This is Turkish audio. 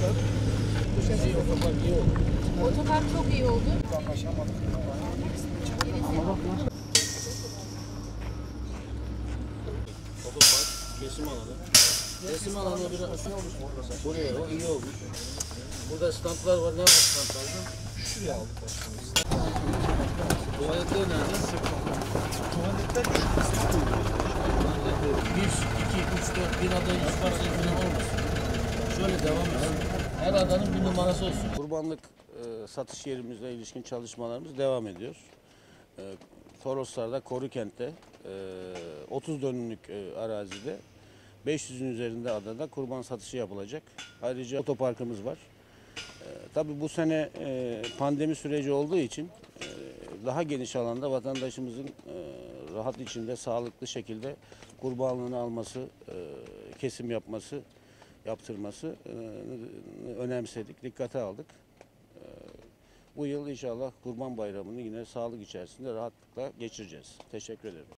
Otopark iyi oldu. Otopark çok iyi oldu. Anlaşamadık. Otopark, kesim alanı. Kesim alanı biraz buraya o iyi olmuş. Burada standlar var. Ne var standlarda? Şuraya aldık başkanım. Tuvaletler nerede? Tuvaletler şu tuvaletler 1, 2, 3, 4 bir adayın çıkarsa falan olmasın. Şöyle devam etsin. Her adanın bir numarası olsun. Kurbanlık satış yerimizle ilişkin çalışmalarımız devam ediyor. Toroslar'da, Korukent'te 30 dönümlük arazide 500'ün üzerinde adada kurban satışı yapılacak. Ayrıca otoparkımız var. Tabii bu sene pandemi süreci olduğu için daha geniş alanda vatandaşımızın rahat içinde, sağlıklı şekilde kurbanlığını alması, kesim yapması, yaptırması önemsedik, dikkate aldık. Bu yıl inşallah Kurban Bayramı'nı yine sağlık içerisinde rahatlıkla geçireceğiz. Teşekkür ederim.